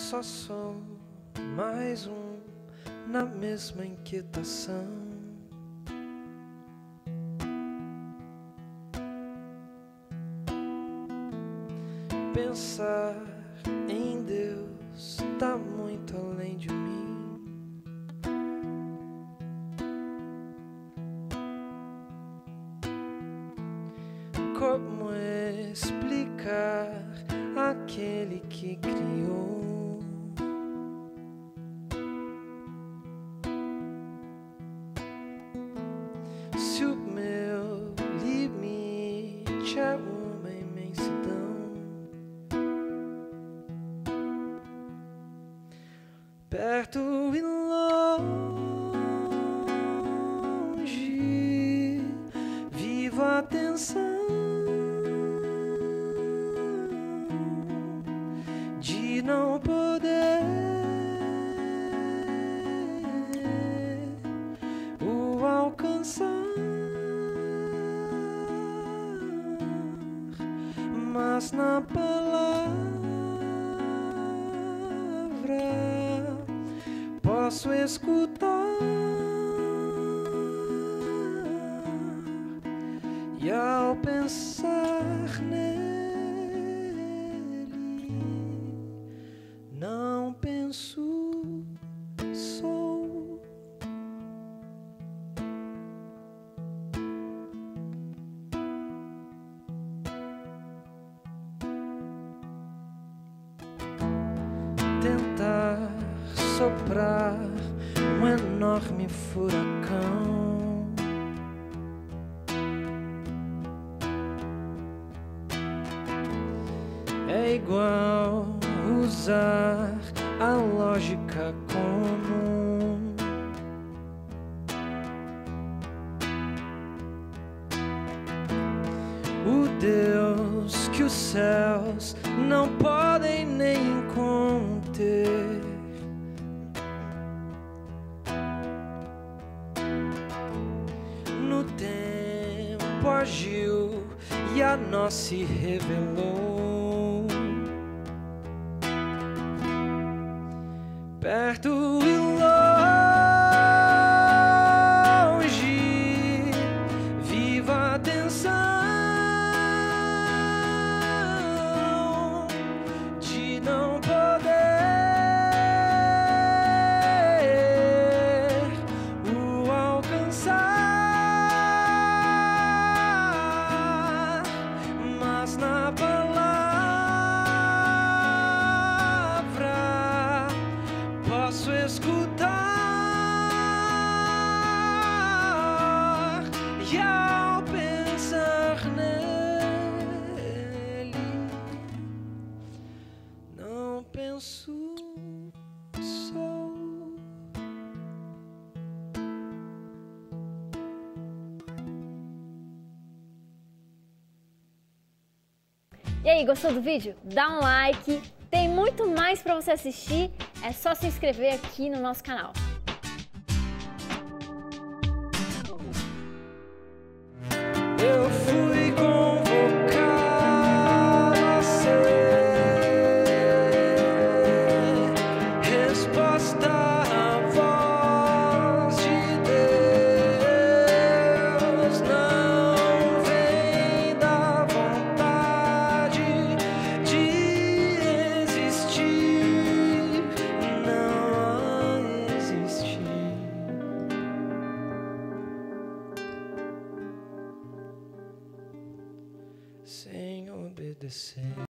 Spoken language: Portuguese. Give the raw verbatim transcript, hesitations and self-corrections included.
só sou mais um na mesma inquietação. Pensar em Deus tá muito além de mim. Como explicar aquele que criou? Se o meu limite é uma imensidão, perto e longe, vivo a tensão de não poder o alcançar, mas na palavra posso escutar, e ao pensar nele não penso, sou. Tentar soprar um enorme furacão, é igual usar a lógica comum. O Deus que os céus não podem nem conter, no tempo agiu e a nós se revelou. Perto e longe, viva a tensão de não poder o alcançar, mas na palavra posso escutar, e ao pensar nele não penso, sou. E aí, gostou do vídeo? Dá um like, tem muito mais para você assistir, é só se inscrever aqui no nosso canal. Eu fui convocado a ser resposta à voz de Deus. Não vem da vontade de existir, não existir. Sem obedecer.